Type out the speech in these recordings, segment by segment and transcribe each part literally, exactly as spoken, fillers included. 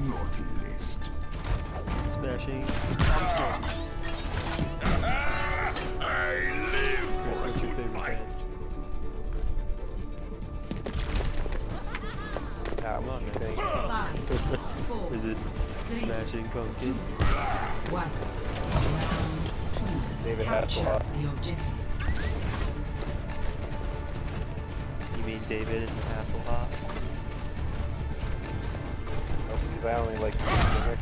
naughty list. Smashing pumpkins. I live for What's a your good favorite fight. band? Come on, man. Five, four, Is it Smashing Pumpkins? one. David Capture Hasselhoff. the objective. You mean David and the Hasselhoffs? I only like the singer.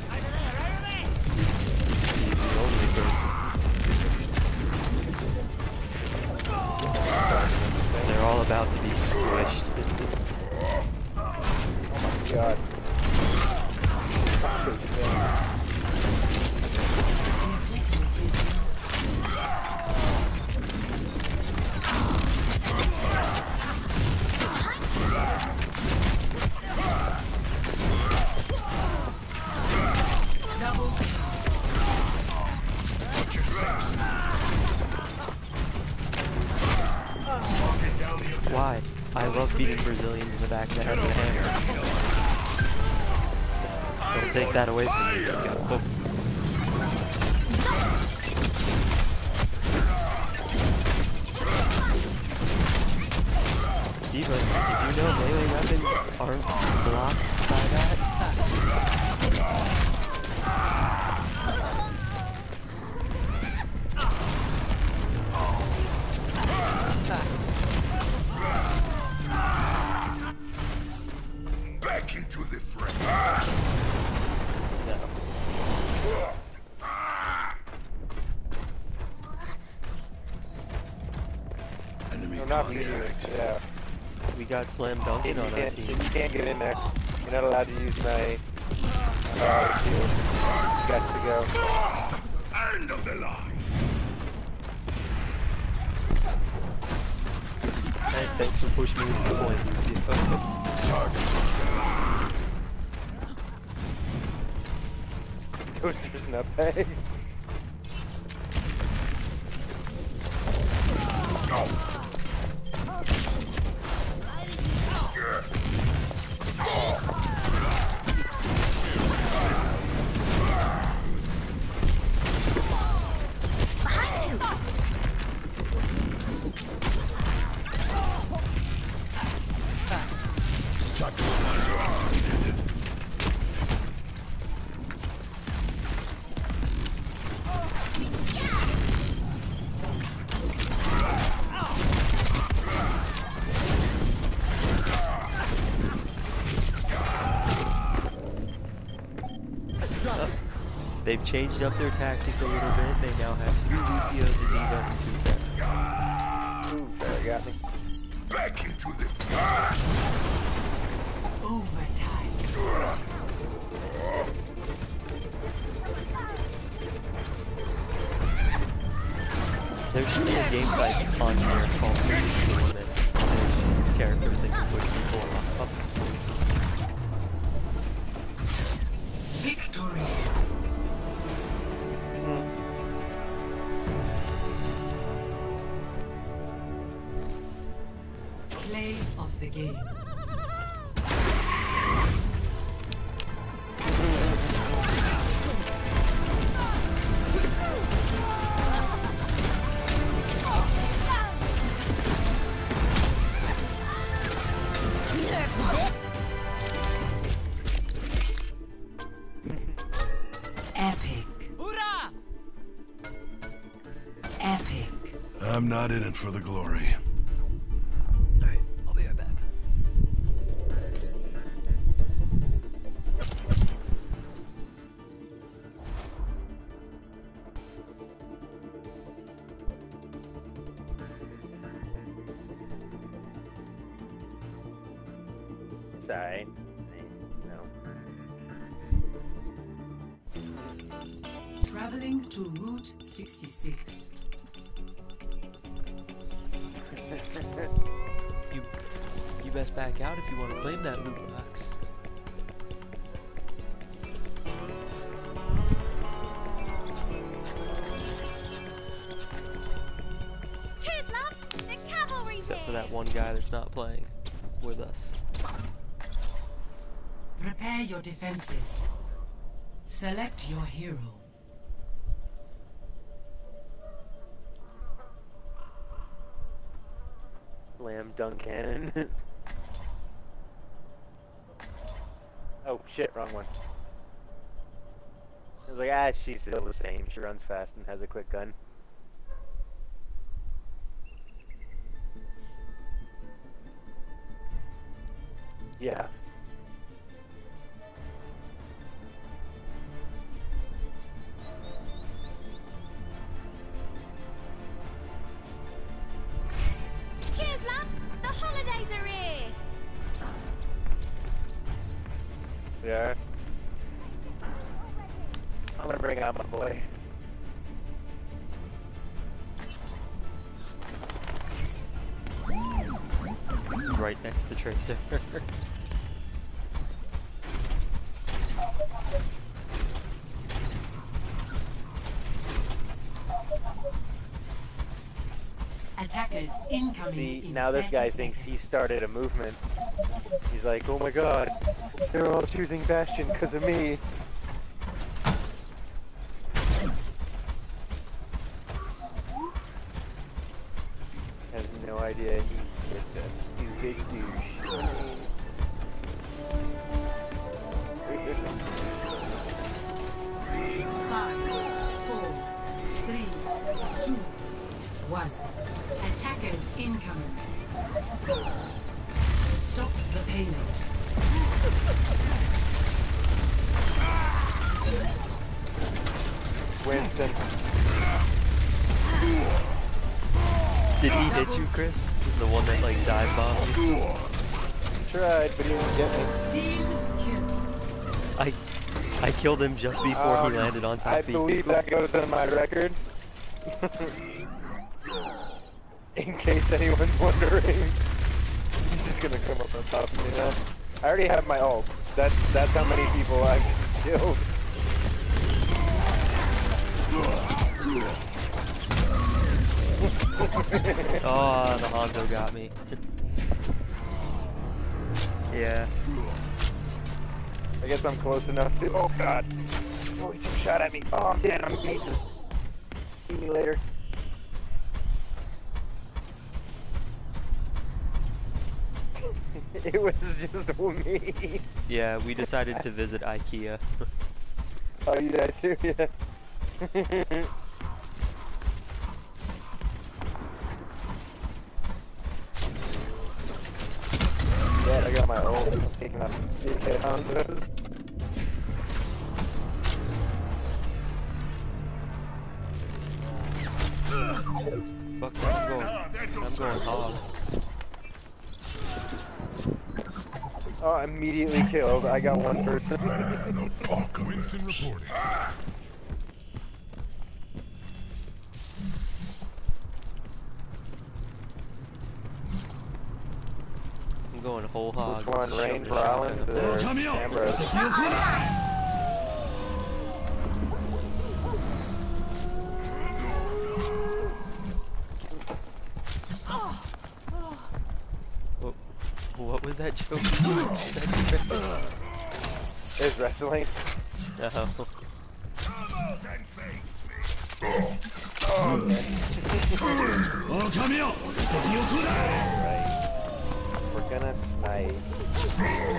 He's the only person. They're all about to be squished. Oh my god. Why? I love beating Brazilians in the back of the head with a hammer. Don't take that away from me. Oh. Diva, did you know melee weapons aren't blocked by that? Back into the fray. No. Enemy No, not you. contact. Yeah. We got slam dunking You on our can't, team. you can't get in there. You're not allowed to use my uh, shield. You got to go. End of the line. Hey, thanks for pushing me to the point, Lucy. Toaster's nutbag. They've changed up their tactic a little bit. They now have three Lucios, a Diva, and two Phantoms. Ooh, there, got me. Back into the fray. Overtime. There should be a game fight on here called League Tournament. There's just characters that can push people off. Victory. Play of the game. Epic. Hoorah! Epic. I'm not in it for the glory. Alright, I'll be right back. Sorry. No. Traveling to Route sixty-six. You, you best back out if you want to claim that loot box. Cheers, love! The cavalry's Except for here! that one guy that's not playing with us. Prepare your defenses. Select your hero. Slam dunk cannon. Oh shit, wrong one. I was like, ah, she's still the same. She runs fast and has a quick gun. Yeah. Cheers, love! The holidays are here! Yeah. I'm gonna bring out my boy. Right next to Tracer. Attackers incoming. See, in now this guy thirty thinks he seconds. started a movement. He's like, oh my god, they're all choosing Bastion because of me. Has no idea he's just a stupid douche. Five, four, three, two, one. Attackers incoming. Stop the payload. Winston. Did he hit you, Chris? The one that like dive bombed you? Tried, but he didn't get me. Team kill. I I killed him just before Um, he landed on top I of me. believe that goes on my record. In case anyone's wondering. He's just gonna come up on top of me now. I already have my ult. That's that's how many people I killed. Oh, the Hanzo got me. Yeah. I guess I'm close enough to. Oh god! Oh, he just shot at me. Oh, I'm dead. I'm pieces. See me later. It was just me. Yeah, we decided to visit IKEA. Oh, you guys too? Yeah. Yeah, I got my ult. Taking up hit on those. Fuck, I'm going. I'm going hog. Oh, immediately killed. I got one person. Winston reporting. I'm going whole hog. Which one? Range Rollins or Ambrose? What, what was that joke you said, Chris? Is wrestling? No. Come out and face me. Oh, right. We're gonna snipe.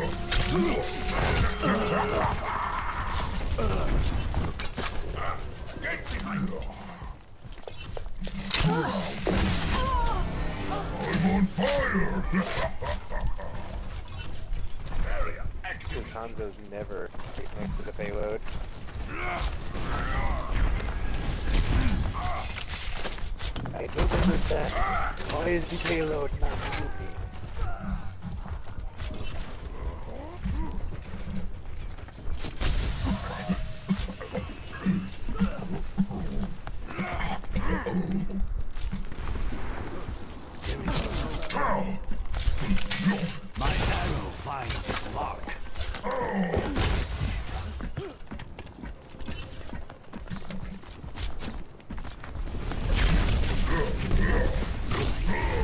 Get behind me. I'm on fire. Area active. Hanzo's never next to the payload. I don't understand. Why is the payload not moving? My arrow finds its mark.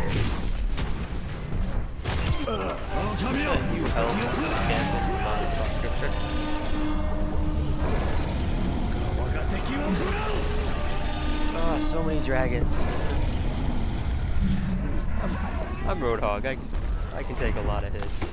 You hell, Gambit, motherfucker. Oh, so many dragons. I'm, I'm Roadhog. I, I can take a lot of hits.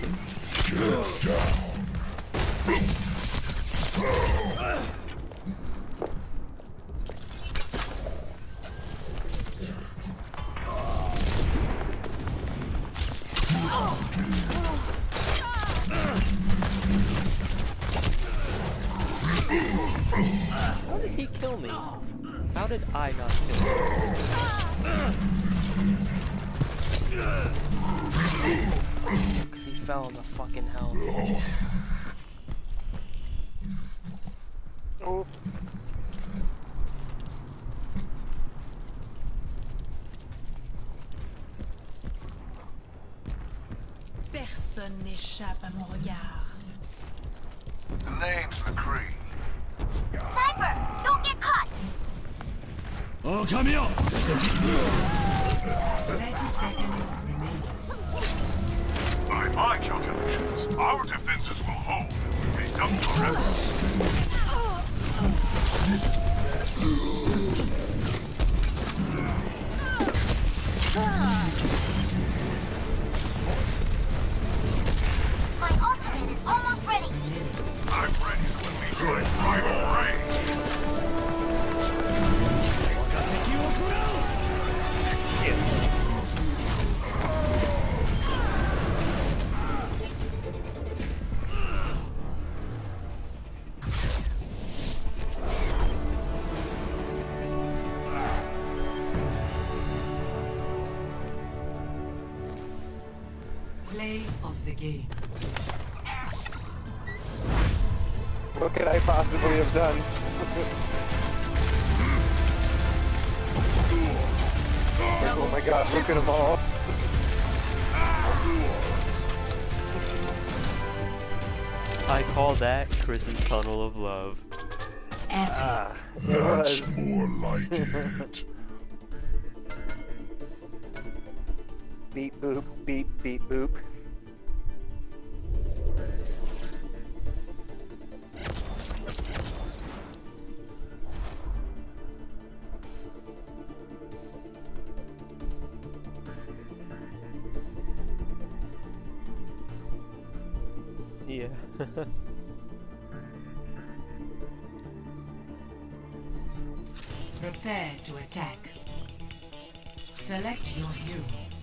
How did he kill me? How did I not kill him? Because he fell in the fucking hell. Oh. Personne n'échappe à mon regard. The name's McCree. Sniper! Don't get caught! Oh, come here! thirty seconds remaining. By my calculations, our defenses will hold. Be done forever. My ultimate is almost ready. I'm ready when we join primal rage. Play of the game. What could I possibly have done? Oh my god, look at them all. I call that Chris's tunnel of love. Ah, it was. That's more like it. Beep boop, beep beep boop. Yeah. Prepare to attack. Select your hero.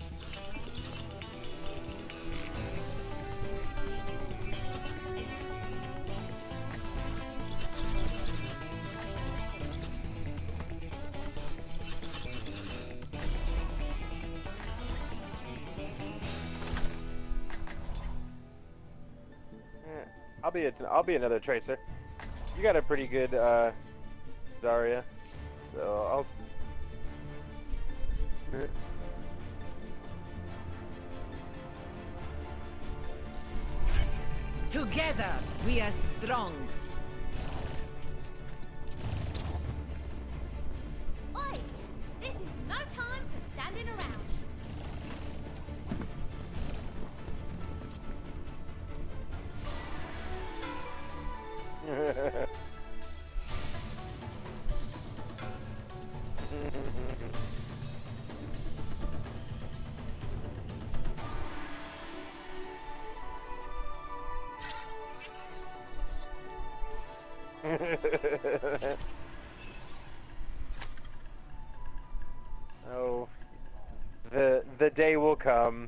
I'll be a, I'll be another tracer. You got a pretty good uh, Zarya, so I'll. Together, we are strong. Oi! This is no time for standing around. Oh, the the day will come.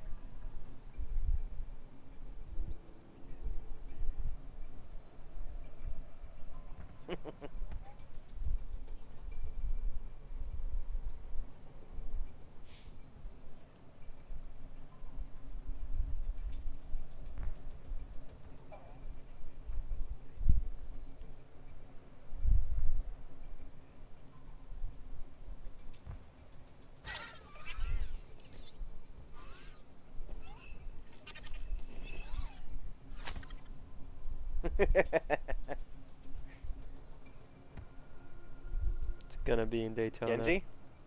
It's gonna be in Daytona. Genji?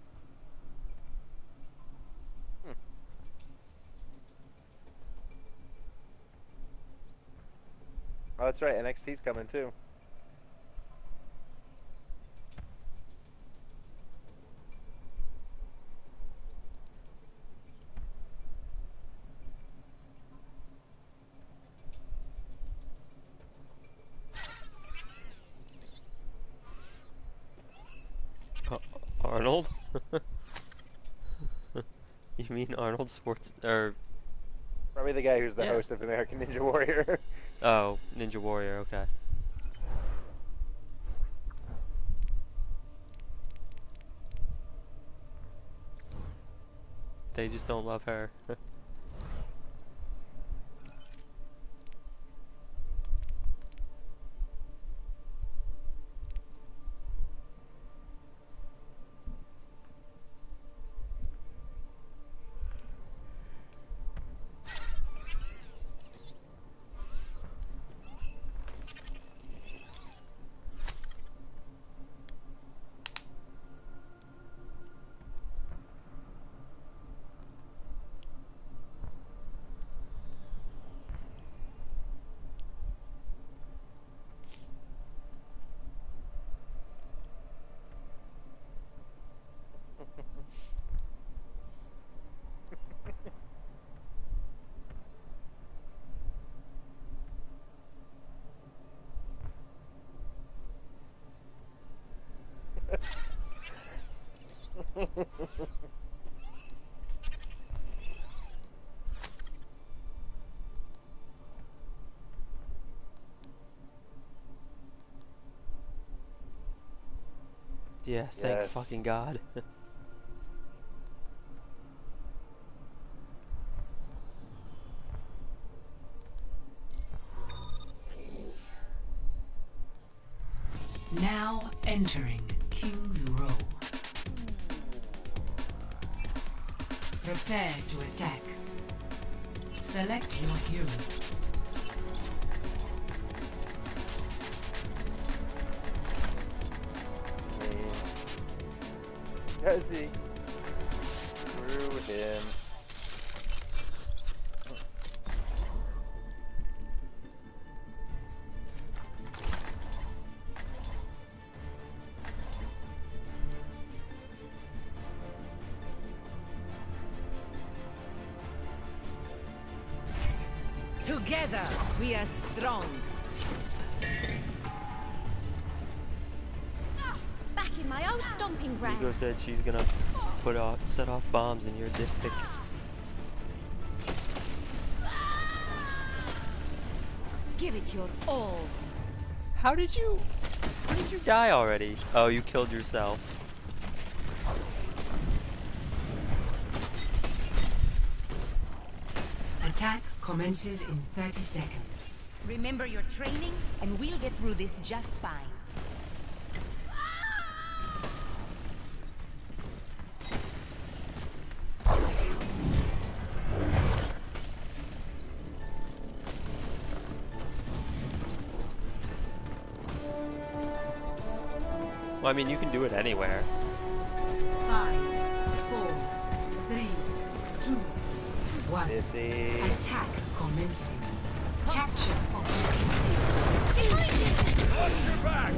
Hmm. Oh, that's right. N X T's coming too. Uh, Arnold? You mean Arnold Sports or Probably the guy who's the Yeah. host of American Ninja Warrior. oh, Ninja Warrior, okay. They just don't love her. Yeah, thank Yes. fucking God. Now entering King's Row. Prepare to attack. Select your hero. Jesse. Screw him. Together, we are strong. Ah, back in my old stomping Ego ground. said she's gonna put off, set off bombs in your dick pic. Give it your all. How did you, how did you die already? Oh, you killed yourself. Attack commences in thirty seconds. Remember your training, and we'll get through this just fine. Well, I mean, you can do it anywhere. Five, four, three, two, one. Jesse. Attack commencing. Capture objective. Watch your back!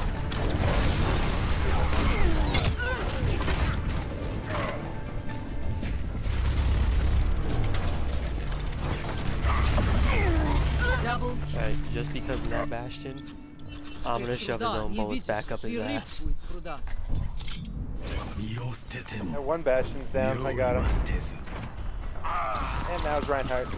Double kill. Alright, just because of that Bastion, I'm gonna shove his own bullets back up his ass. That one Bastion's down. I got him. And now it's Reinhardt.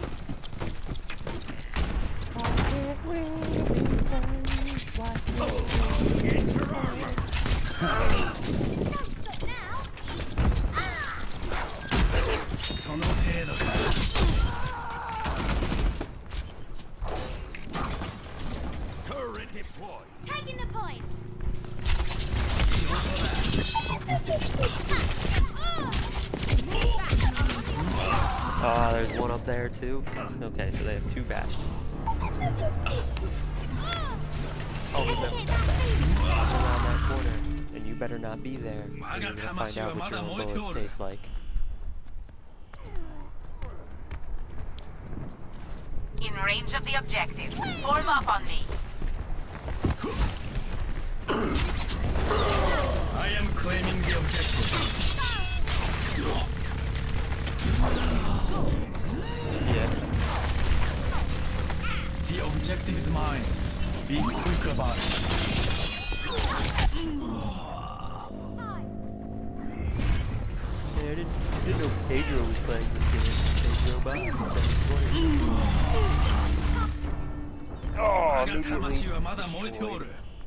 Turret deployed. Taking the point. Ah, there's one up there too. Okay, so they have two Bastions. Oh, remember that around that corner, and you better not be there. And you're gonna find out what your own bullets taste like. In range of the objective. Form up on me. I am claiming the objective. Yeah. The objective is mine. Be quick about it. Yeah, I didn't, I didn't know Pedro was playing this game. Pedro by seven twenty. Oh, 我が immediately. 魂はまだ燃えておる。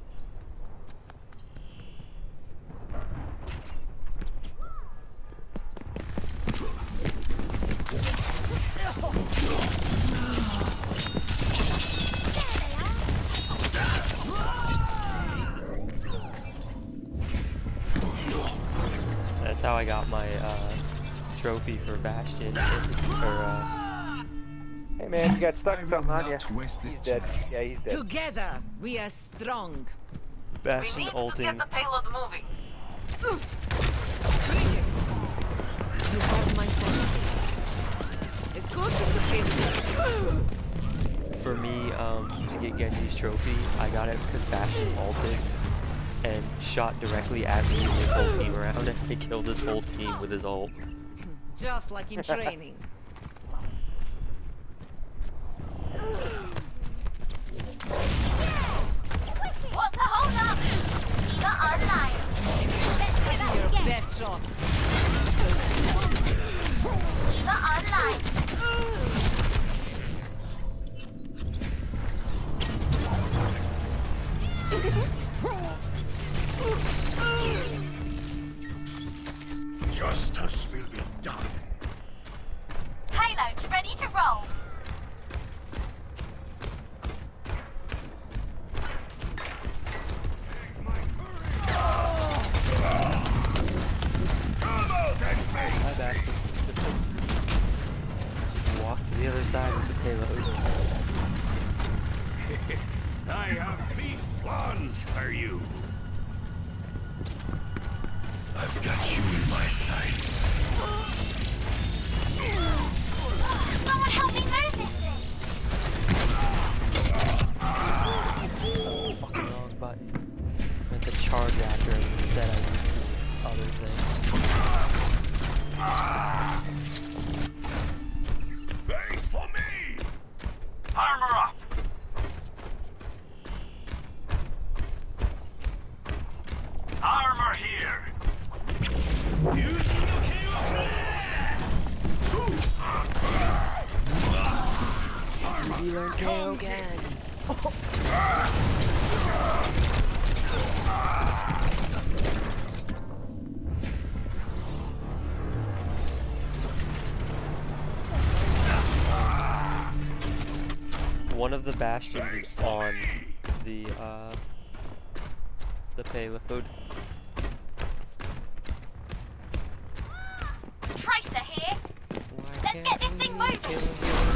That's how I got my uh, trophy for Bastion. Or, uh, Hey man, you got stuck I in will something on you. not waste this He's dead. chance. Yeah, he's dead. Together, we are strong. Bastion We need to ulting. get the payload moving. You have my phone. It's good to the For me, um, to get Genji's trophy, I got it because Bastion ulted and shot directly at me and his whole team around, and he killed his whole team with his ult. Just like in training. What's the hold up? Not online. Let's do that Your again. best shot. Not online. Justice will be done. Payload ready to roll. Come out and face Hi, Bastion. Walk to the other side with the payload. I have beef plans for you. I've got you in my sights. Someone help me move this thing. Fucking wrong button. I meant to charge after it, instead I used the other thing. Wait for me! Armor up! Armor here! Armor, come again. One of the bastions is on the uh the payload. Tracer here. Why Let's can't get this thing we moving. kill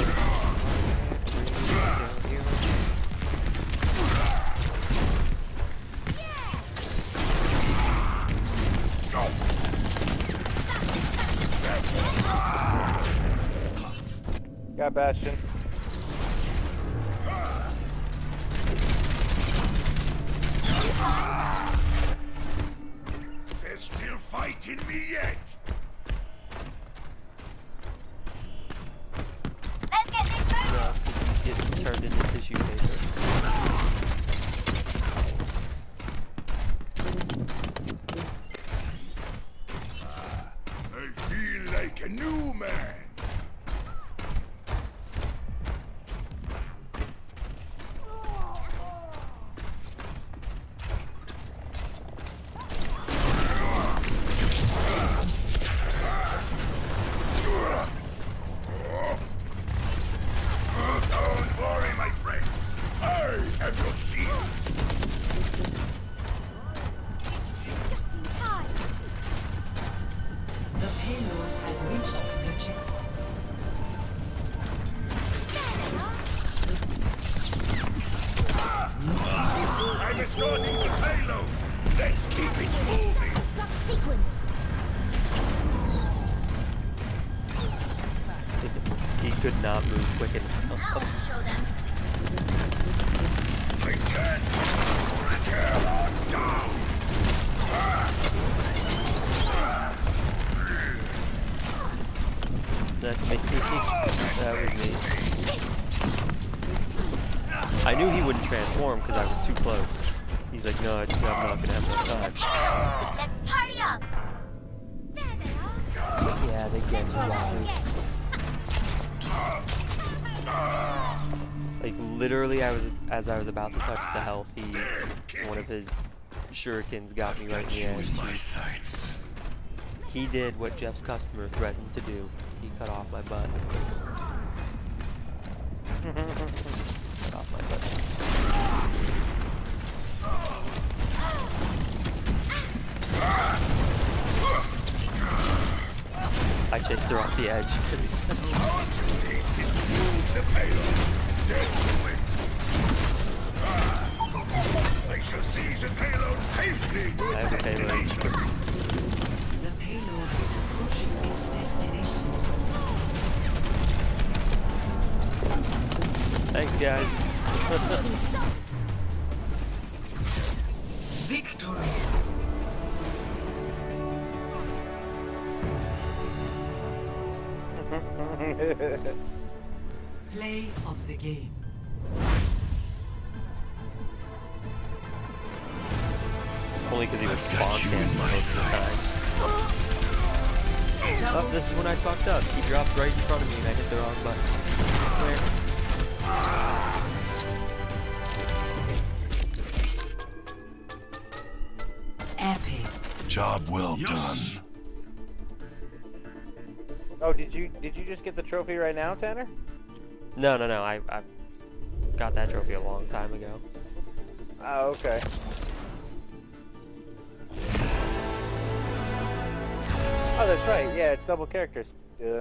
you? Got Bastion. There's still fight in me yet! Let's get this moving. Yeah, he's getting turned into tissue paper. I feel like a new man! Don't worry, my friends! could not move quick enough. Now show them. That's me. That was me. I knew he wouldn't transform because I was too close. He's like, no, I'm not gonna have enough time. Let's party up. Yeah, they get you. Like literally, I was as I was about to touch the health, he one of his shurikens got me right in the edge. my sights. He did what Jeff's customer threatened to do. He cut off my butt. Cut off my butt. I chased her off the edge. I shall seize a payload safely. I have a payload. The payload is approaching its destination. Thanks, guys. Victory. Play of the game. Only because he was I've got spawn you in camping my most of the time. sights. Oh, this is when I fucked up. He dropped right in front of me and I hit the wrong button. Where? Epic. Job well Yes. done. Oh, did you did you just get the trophy right now, Tanner? No, no, no. I, I got that trophy a long time ago. Oh, okay. Oh, that's right. Yeah, it's double characters. Yeah.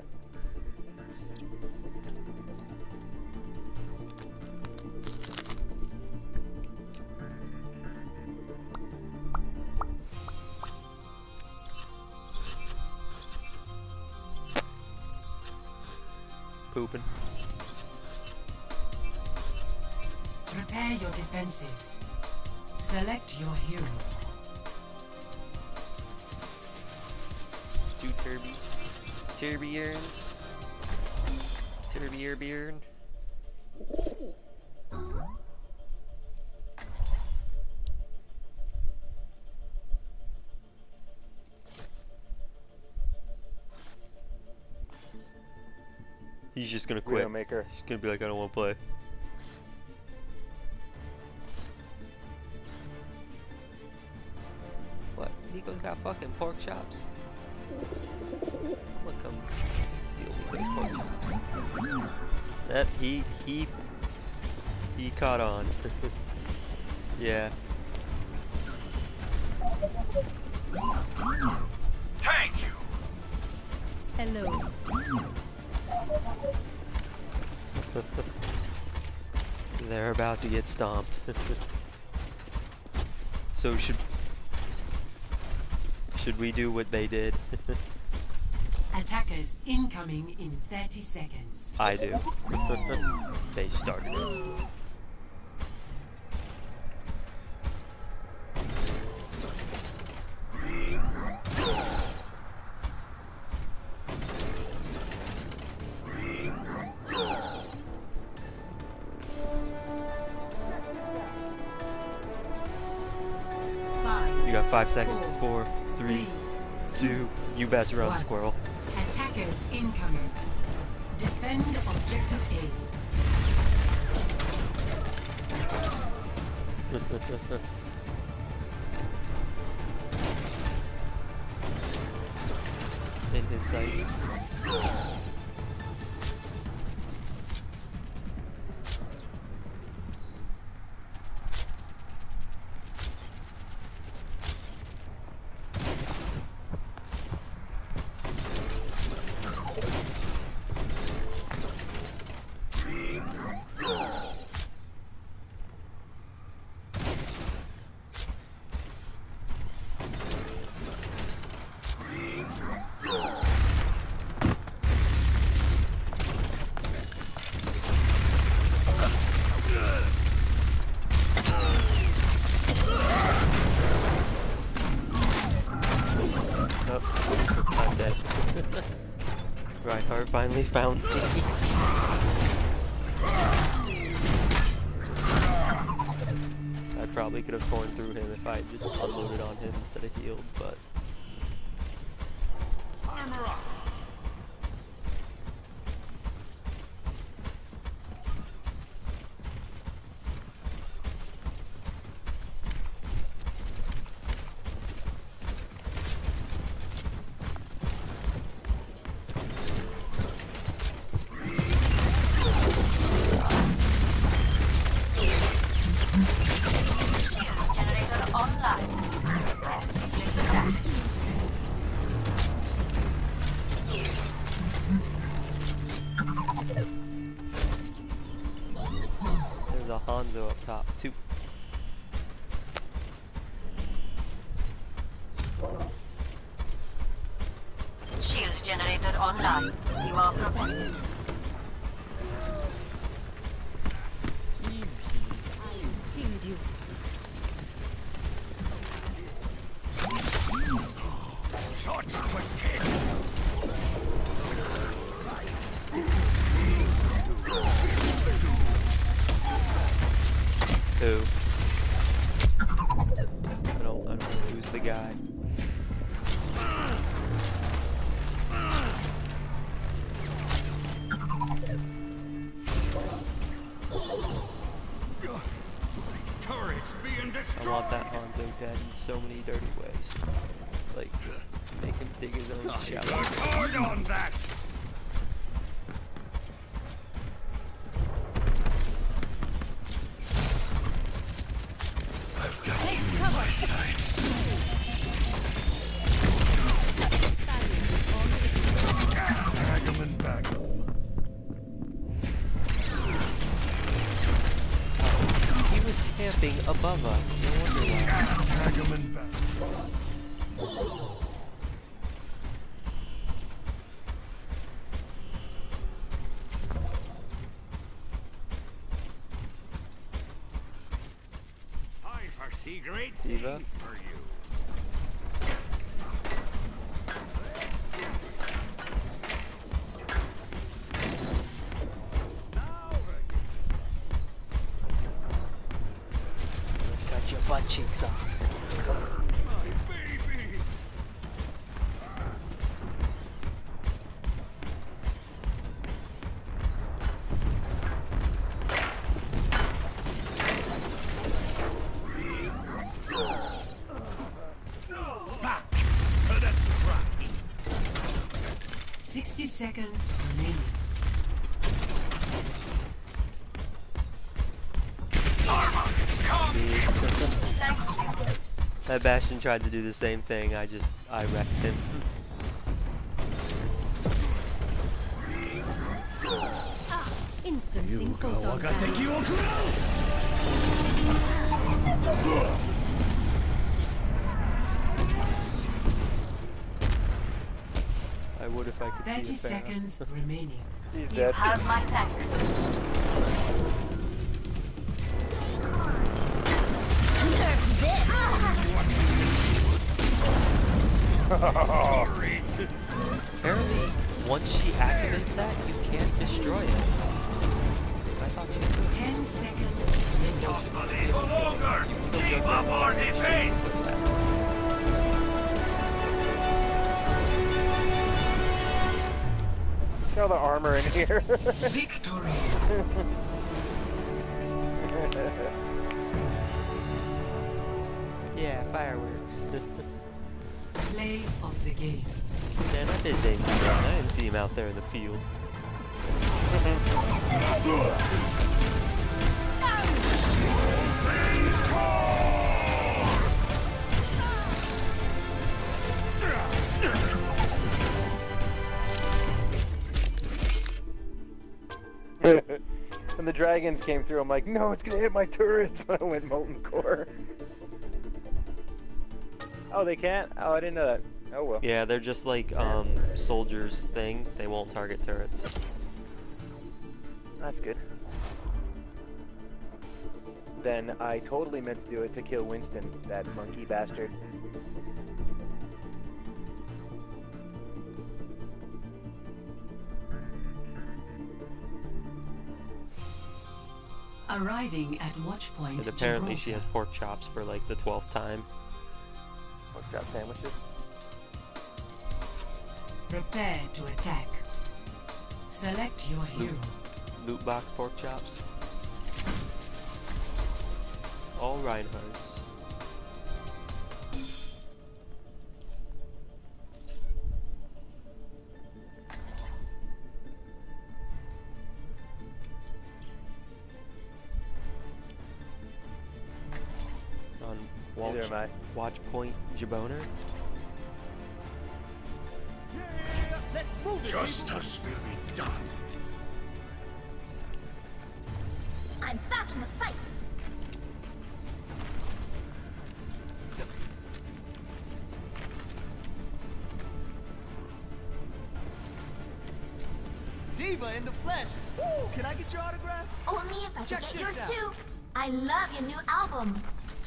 Pooping. Prepare your defenses. Select your hero. Two turbies. Turbiurns. Turbiurn. He's just gonna quit. Widowmaker. He's gonna be like, I don't want to play. What? Nico's got fucking pork chops. I'm gonna come steal Nico's pork chops. That he he he caught on. Yeah. Thank you. Hello. They're about to get stomped. So should should we do what they did? Attackers incoming in thirty seconds. I do. They started it. You got five seconds. Four, three, two. You best run, One. squirrel. Attackers incoming. Defend objective A. In his sights. finally found me. I probably could have torn through him if I had just unloaded on him instead of healed, but... Armor up. Generator online. There's a Hanzo up top, too. Shield generator online. You are protected. Pinged you. Shots protect. Who? I don't, I don't know who's the guy. Turrets being destroyed. I want that Hanzo dead in so many dirty ways. Like, make him dig his own I shower. worked hard on that. I've got you in my sights. Tag him and back him. He was camping above us, no wonder why. Tag him and back. I foresee great Diva? things for you. Got your butt cheeks off. My baby. Back to the scrap. Sixty seconds remaining. That Bastion tried to do the same thing, I just, I wrecked him. Ah, instancing photon 我が damage. 敵を食らう I would if I could Thirty see the Pharah. seconds remaining. He's You dead. have my thanks. Apparently, once she activates that, you can't destroy it. I thought you could. Ten seconds Don't remaining. you longer. Keep up our defense. Kill the armor in here. Victory. Yeah, fireworks. Play of the game. Man, I did Danger Zone. I didn't see him out there in the field. When the dragons came through, I'm like, no, it's gonna hit my turrets. I went molten core. Oh, they can't? Oh, I didn't know that. Oh well. Yeah, they're just like um soldiers thing. They won't target turrets. That's good. Then I totally meant to do it to kill Winston, that monkey bastard. Arriving at watch point. And apparently she has Gibraltar. pork chops for like the twelfth time. Pork chop sandwiches. Prepare to attack. Select your hero. Loot box pork chops. All Reinhardts. On Neither watch, am I. watch point Jaboner. Justice will be done. I'm back in the fight. Diva in the flesh. Ooh, can I get your autograph? Only if I Check can get this yours out. too. I love your new album.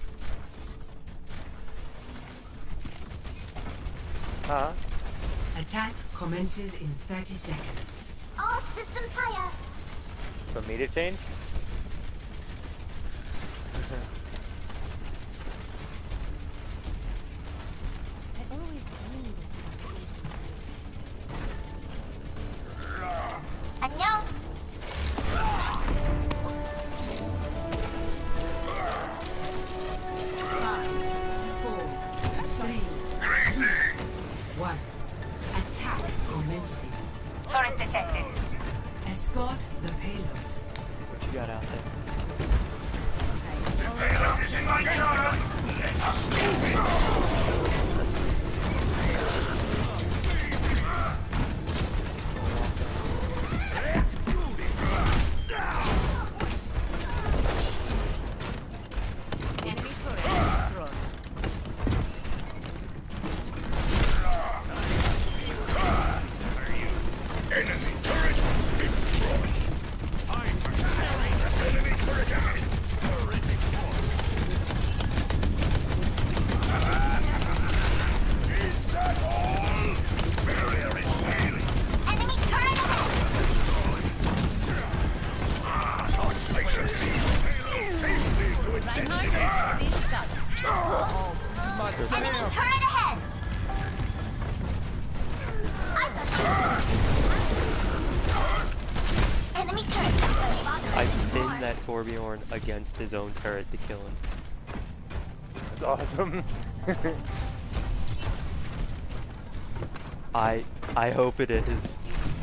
Huh? Attack commences in thirty seconds. All systems fire. For me to change? I always need 안녕. Five, four, three, two, one. Attack commencing. Turret detected. Escort the payload. What you got out there? Payload is in my charge. Let us move it. Enemy turret destroyed. Enemy turret destroyed. Enemy turret down. Is that all? Barrier is failing. Enemy turret ahead. Translation season. Safely to its destination. Still stuck. Oh, Enemy turret ahead. I thought Enemy turret. I pinned that Torbjorn against his own turret to kill him. That's awesome. I I hope it is.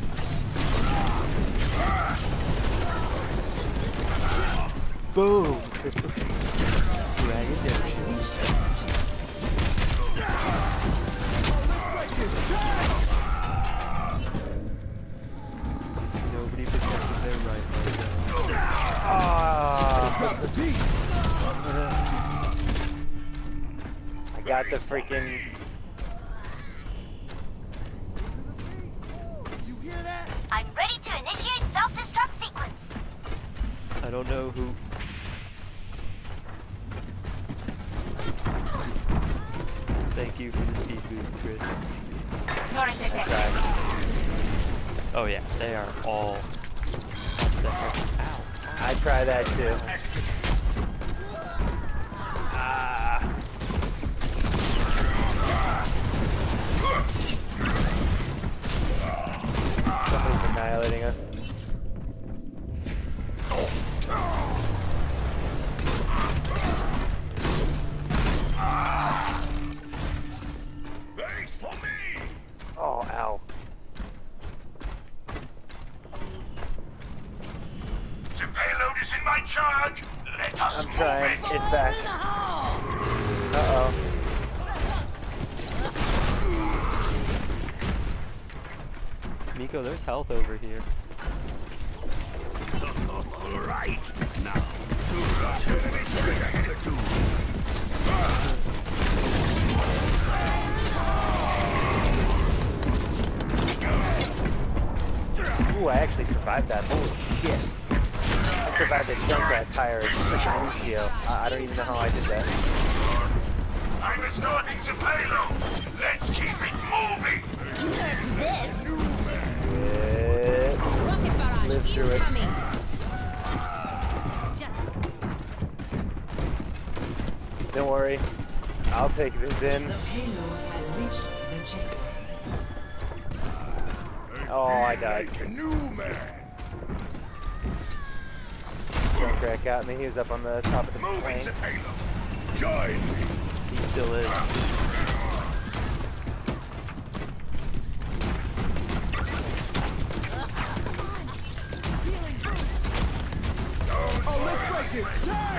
Boom! Dragon Demptions. Nobody protected their right leg. Ah. I got the freaking. You hear that? I'm ready to initiate self-destruct sequence. I don't know who. Thank you for the speed boost, Chris. Turret detected. Oh yeah, they are all. What the heck? Ow. I try that too. Ah. Somebody's annihilating us. Wait for me. Oh, ow. The payload is in my charge. Let us I'm move trying. it. It's back. Uh-oh. Miko, there's health over here. Right now. To rush. Enemy turret ahead. Ooh, I actually survived that. Holy shit. I survived a Junkrat tire freaking Lucio. I, I don't even know how I did that. I'm escorting the payload. Let's keep it moving. This. Shit. rocket barrage Live through it. incoming. Just Don't worry. I'll take this in. The payload has reached the checkpoint. Oh, I died. Like a new man. Don't crack got me. He was up on the top of the Moving plane. to payload. Join me. He still is. Oh, let's break it.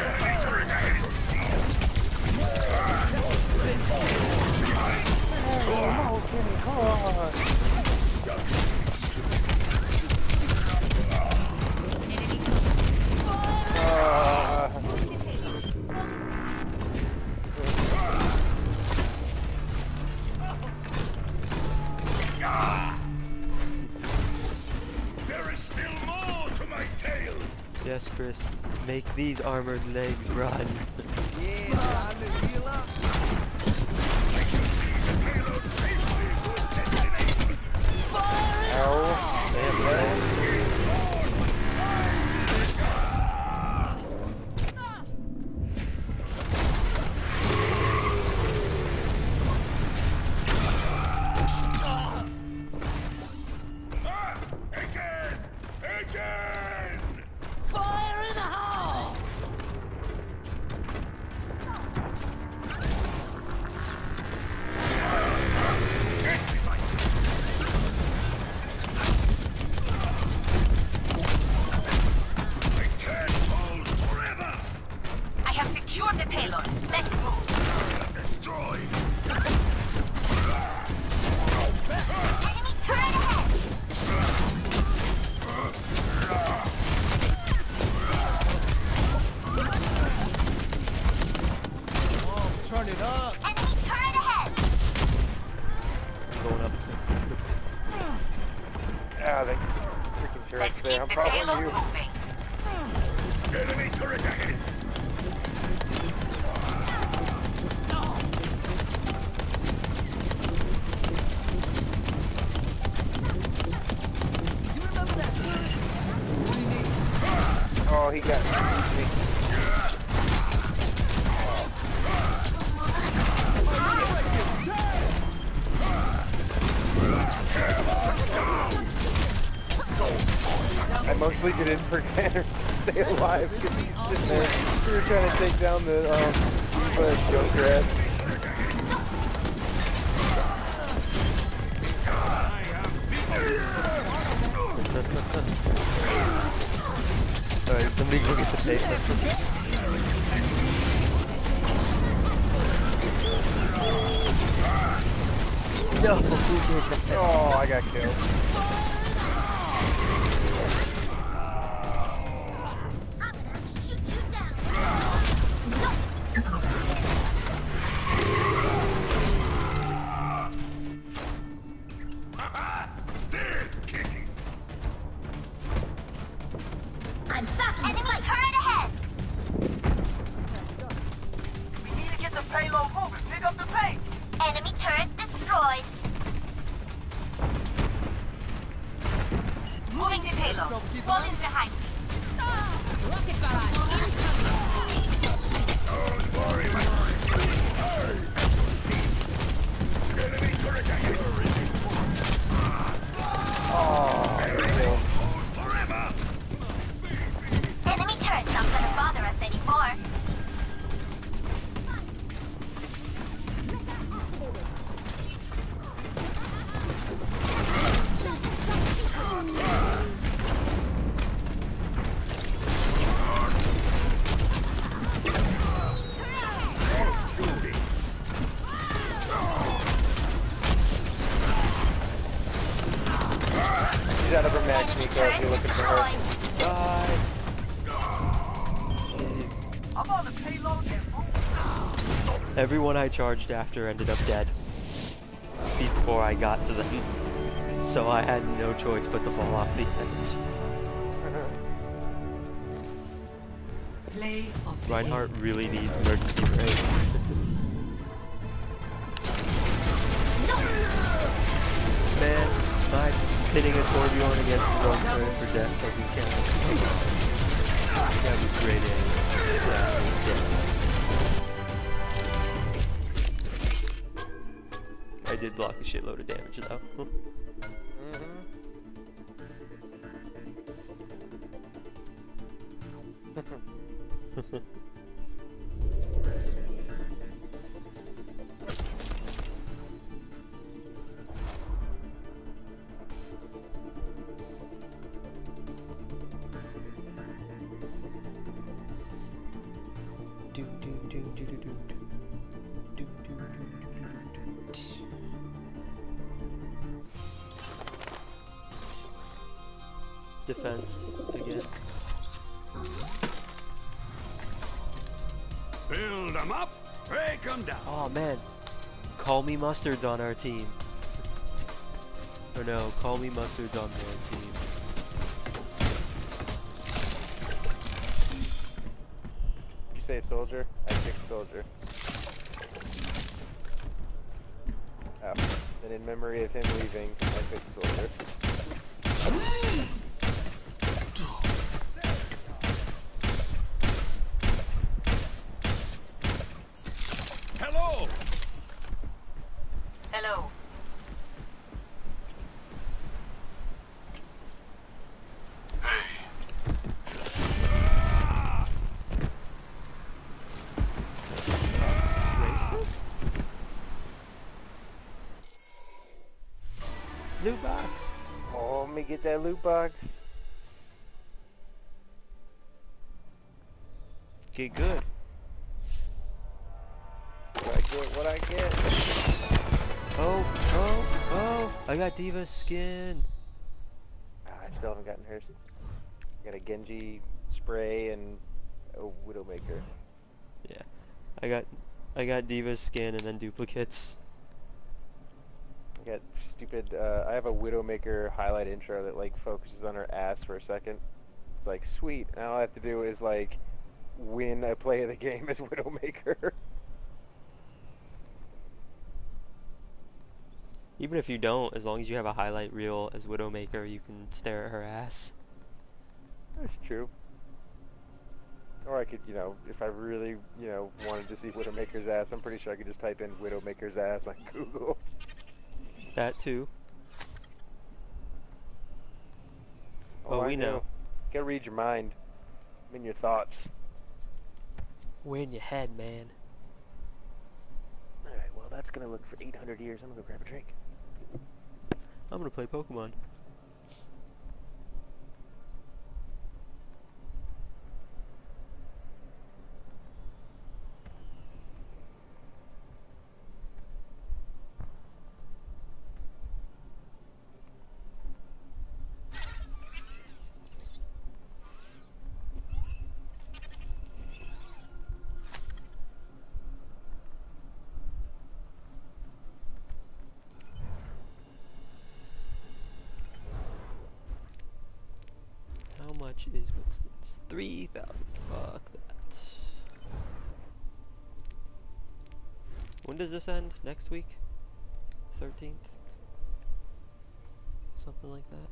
Oh, Kenny, come on. Uh, There is still more to my tale. Yes, Chris. Make these armored legs run. Yeah, time to heal up. I shall seize the payload safely to its destination. oh, damn, man. Ah, again! Again! Fire in the hole! I can't hold forever. I have secured the payload. Let's move. Destroyed. Enemy turret ahead. Oh, turn it up. Enemy turret ahead. I'm going up this. Ah, they freaking turrets Let's there. keep I'm the probably payload you. moving. Enemy turret ahead. You remember that? What do you need? Oh, he got me. I mostly did it for Tanner to stay alive because he's sitting there. We were trying to take down the um, the Junkrat. Alright, somebody go get the paper. No, who did that? Oh, I got killed. I'm gonna shoot you down. Still kicking. I'm back. Enemy turret ahead. We need to get the payload moving. Pick up the pace. Enemy turret destroyed. Moving the payload. Fall in behind me. Rocket barrage incoming. Don't worry, my friend. Enemy turret ahead. Oh, killed. Hold forever. Enemy turret's not gonna bother us anymore. She's out of her mag, Enemy Nico, if turret you're looking for her. destroyed. I'm on the payload and move. Everyone I charged after ended up dead before I got to them. So I had no choice but to fall off the edge. Play of the Reinhardt game. really needs emergency brakes. Man, my pitting a Torbjorn against his own turret for death doesn't count. That was great aim. Absolute death. did block a shitload of damage though. Mm-hmm. Do, do, do, do, do, do, do. Do, do, do, do, do, do. Defense again. Build them up, break them down. Oh man, Call Me Mustard's on our team. Or no, Call Me Mustard's on their team. Did you say soldier? I picked soldier. Oh, and in memory of him leaving, I picked soldier. Hello. Hello. Racist? Loot box. Oh, let me get that loot box. Get good. What I get, what I get. Oh, oh, oh! I got Diva's skin. Ah, I still haven't gotten hers. Got a Genji spray and a Widowmaker. Yeah, I got, I got Diva's skin and then duplicates. I got stupid, uh, I have a Widowmaker highlight intro that like focuses on her ass for a second. It's like, sweet, and all I have to do is like, win a play of the game as Widowmaker. Even if you don't, as long as you have a highlight reel as Widowmaker, you can stare at her ass. That's true. Or I could, you know, if I really, you know, wanted to see Widowmaker's ass, I'm pretty sure I could just type in Widowmaker's ass on Google. That too. Oh, Oh, I we know. Gotta read your mind. I'm in your thoughts. We're in your head, man. Alright, well that's gonna look for eight hundred years. I'm gonna go grab a drink. I'm gonna play Pokemon. How much is Winston's? three thousand. Fuck that. When does this end? Next week? thirteenth? Something like that.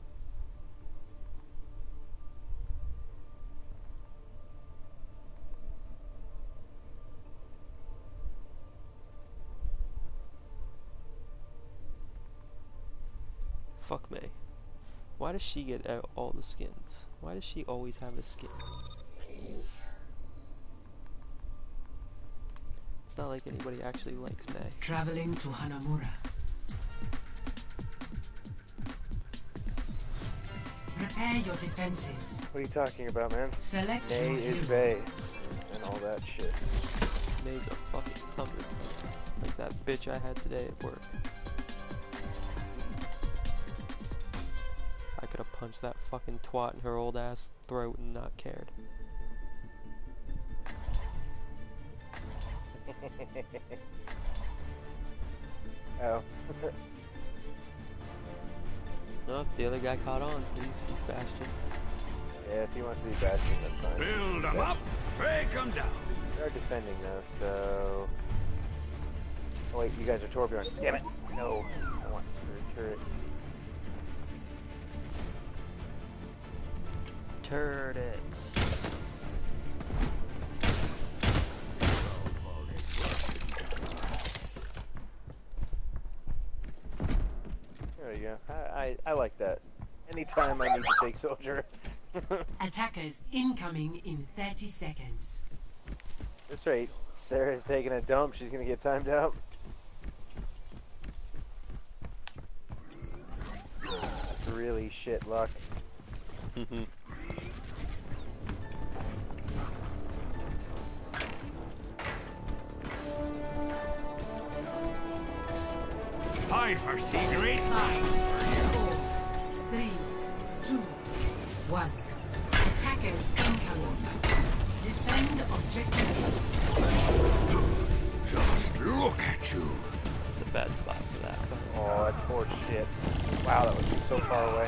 Fuck May. Why does she get out all the skins? Why does she always have a skin? It's not like anybody actually likes May. Traveling to Hanamura. Prepare your defenses. What are you talking about, man? Select Nay your is hero. Bay. And all that shit. May's a fucking thumper. Like that bitch I had today at work. I could have punched that fucking twat in her old ass throat and not cared. Oh. Nope, the other guy caught on. He's, he's Bastion. Yeah, if he wants to be Bastion, that's fine. Build them up, break them down. They're defending though, so... Oh wait, you guys are Torbjorn. Damn it! No, I want to turret. Turrets. There you go. I, I, I like that. Anytime I need to take soldier. Attackers incoming in thirty seconds. That's right. Sarah's taking a dump. She's gonna get timed out. That's really shit luck. I foresee great Five, things for you. four, three, two, one. Attackers incoming. Defend objective. Just look at you. It's a bad spot for that. Oh, that's horse shit. Wow, that was so far away.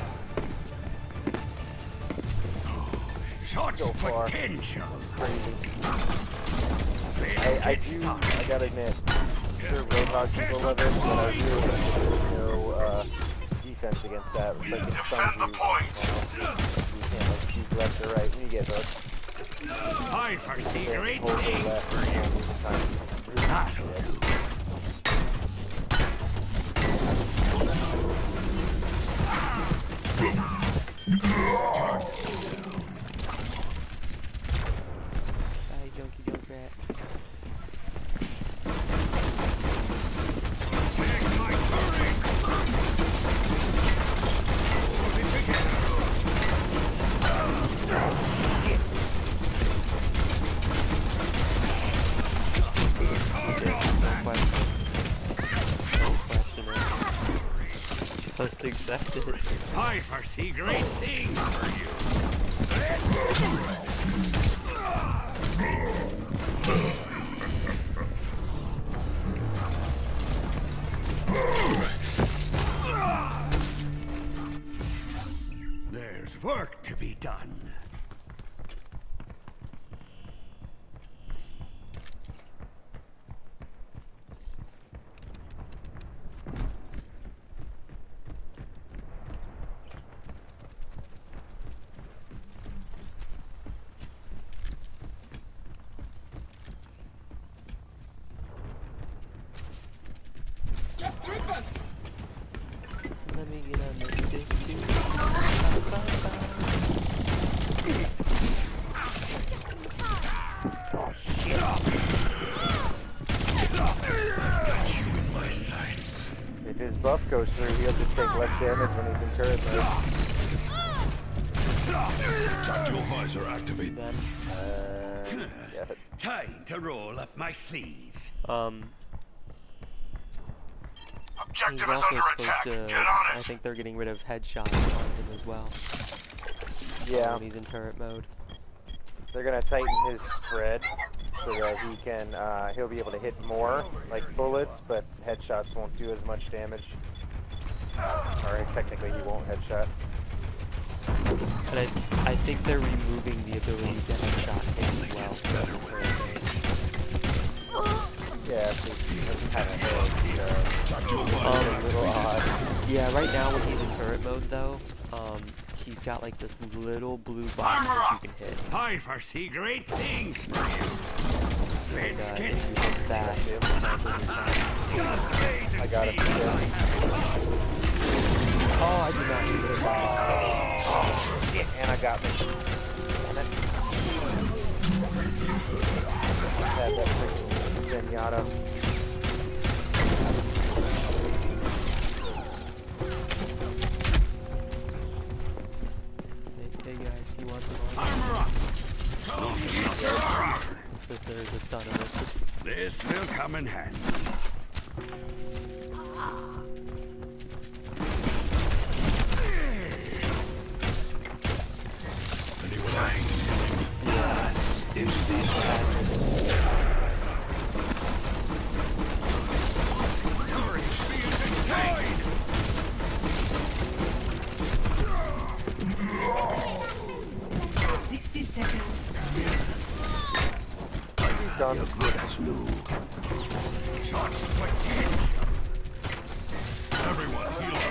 Such So far. potential. Crazy. Let's I, I get do, started. I gotta admit, sure Roadhog people love it, but I really wish there was no uh, defense against that. It's like it stuns Defend you. the point. You know, you can't like choose left or right when you get hooked. I foresee You great can't hold the things left for you. and the time to come through. That'll Yeah. do. Bye, junkie junk rat. Take my turret. Hold it together. Good hard on that. No question. No question it. Just accept it. I foresee great things for you. There's work to be done. Let me get on this dick too. I've got you in my sights. If his buff goes through, he'll just take less damage when he's in turret mode. Tactical visor activate. Then, Uh, yeah. Time to roll up my sleeves. um, he's Objective is also under supposed attack. to. Get on I it. think they're getting rid of headshots on him as well. Yeah, When he's in turret mode. they're gonna tighten his spread so that he can, uh, he'll be able to hit more, like bullets, but headshots won't do as much damage. Or technically he won't headshot. And I, I think they're removing the ability to headshot him as well. Yeah, so it's kind of uh, Um, a little odd. Yeah, right now when he's in turret mode though, um, he's got like this little blue box that you can hit. I foresee great things for you. And Let's uh, get if you hit that, it cancels his time. I got it. Oh, I did not need it. Oh, shit, and I got me. Damn it. Had that freaking Zenyatta. Hey, hey guys, you want some Armor up. If there's a ton of it. This will come in handy. Yes. Into the Sixty seconds. Done. That's new. Shots potential. Everyone heal up.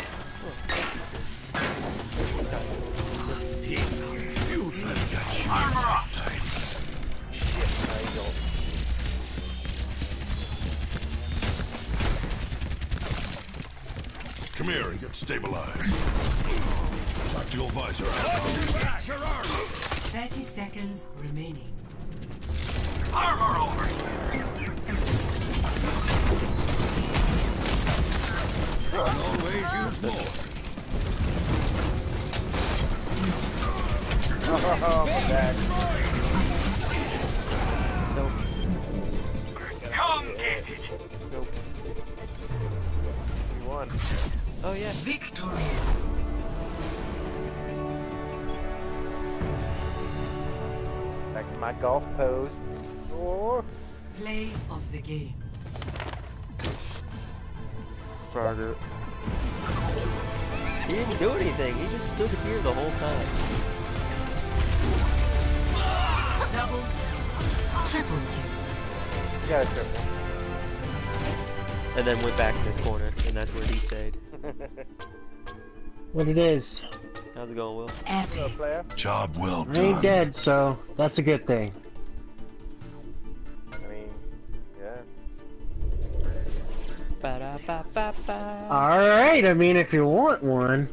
You just got you in my sights. Shit, now you go. Come here and get stabilized. Tactical visor out. thirty seconds remaining. Armor over! Always use more. Oh, my bad. Come get it! Nope. We won. Oh yeah. Victory. Back to my golf pose. Oh. Play of the game. Frogger. He didn't do anything. He just stood here the whole time. Double. Triple kill. You got a triple. And then went back in his corner, and that's where he stayed. What it is. How's it going, Will? What's up, player? Job well I done. ain't dead, so that's a good thing. I mean, yeah. Ba-da-ba-ba-ba. Alright, I mean, if you want one.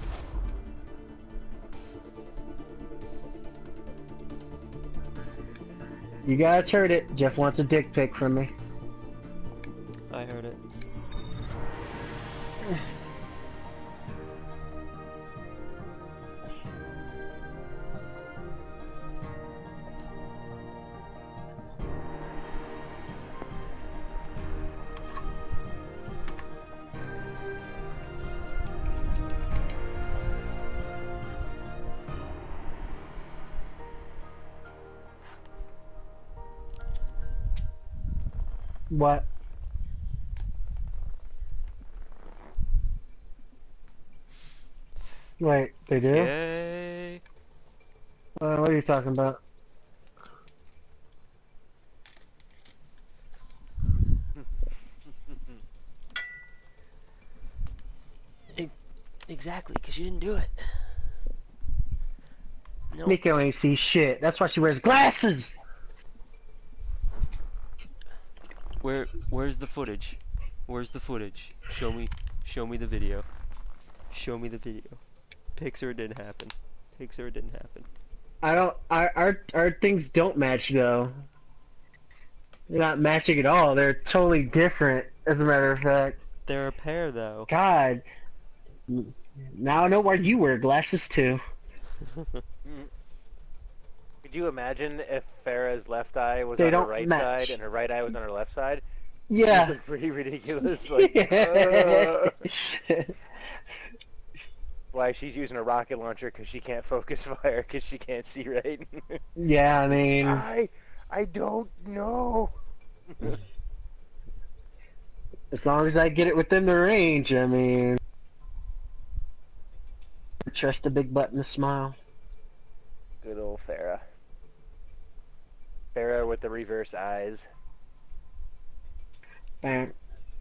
You guys heard it. Jeff wants a dick pic from me. I heard it. What? Wait, they do? Yay! Uh, what are you talking about? Exactly, because you didn't do it. No. Nico ain't see shit. That's why she wears glasses! Where where's the footage? Where's the footage? Show me show me the video. Show me the video. Pics or it didn't happen. Pics or it didn't happen. I don't. Our, our our things don't match though. They're not matching at all. They're totally different, as a matter of fact. They're a pair though. God. Now I know why you wear glasses too. Could you imagine if Farah's left eye was They on her don't right match. side and her right eye was on her left side? Yeah. It's pretty ridiculous. Like, Yeah. uh, why she's using a rocket launcher because she can't focus fire because she can't see right. Yeah, I mean, I I don't know. as long as I get it within the range, I mean, trust the big button to smile. Good old Farah. Farah with the reverse eyes. Bang.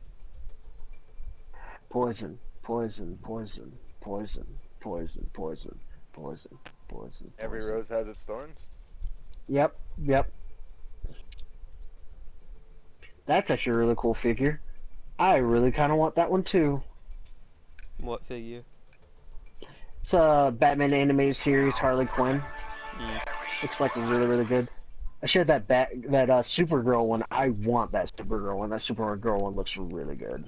Poison, poison, poison, poison, poison, poison, poison, poison. Every poison. rose has its thorns. Yep, yep. That's actually a really cool figure. I really kind of want that one too. What figure? It's a Batman animated series, Harley Quinn. Mm. Looks like really, really good. I shared that bat, that uh, Supergirl one. I want that Supergirl one. That Supergirl one looks really good.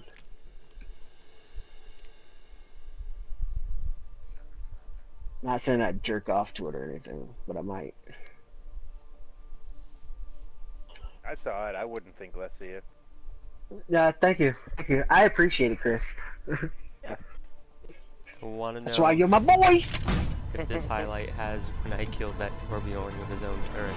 Not saying I'd jerk off to it or anything, but I might. I saw it. I wouldn't think less of you. Yeah, thank you, thank you. I appreciate it, Chris. I want to know That's why you're my boy. if this highlight has when I killed that Torbjorn with his own turret.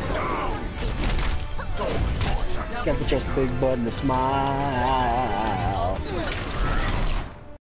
Got the just big button to smile.